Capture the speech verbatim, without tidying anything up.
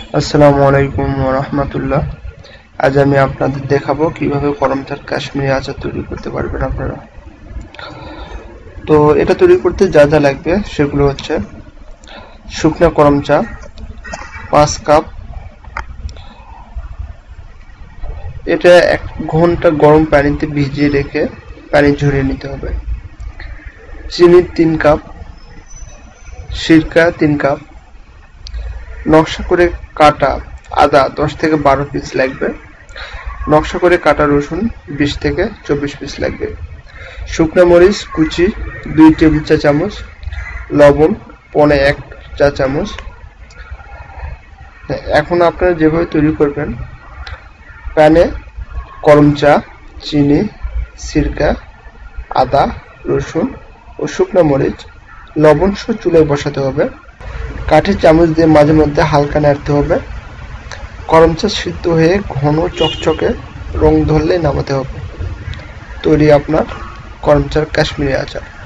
আসসালামু আলাইকুম ওয়া রাহমাতুল্লাহ। আজ আমি আপনাদের দেখাবো কিভাবে করম চার কাশ্মীরি আচার তৈরি করতে পারবেন আপনারা। তো এটা তৈরি করতে যা যা লাগবে সেগুলো হচ্ছে শুকনো করম চা পাঁচ কাপ, এটা এক ঘন্টা গরম পানিতে ভিজিয়ে রেখে পানি ঝরিয়ে নিতে হবে। চিনি তিন কাপ, সিরকা তিন কাপ, নকশা করে কাটা আদা দশ থেকে বারো পিস লাগবে, নকশা করে কাটা রসুন বিশ থেকে চব্বিশ পিস লাগবে, শুকনো মরিচ কুচি দুই টেবিল চা চামচ, লবণ পনে এক চা চামচ। এখন আপনারা যেভাবে তৈরি করবেন, প্যানে করম চা, চিনি, সিরকা, আদা, রসুন ও শুকনো মরিচ, লবণ সহ চুলায় বসাতে হবে। কাঠের চামচ দিয়ে মাঝে মধ্যে হালকা নাড়তে হবে। করম চা সিদ্ধ হয়ে ঘন চকচকে রং ধরলে নামাতে হবে। তৈরি আপনার করম চার কাশ্মীরি আচার।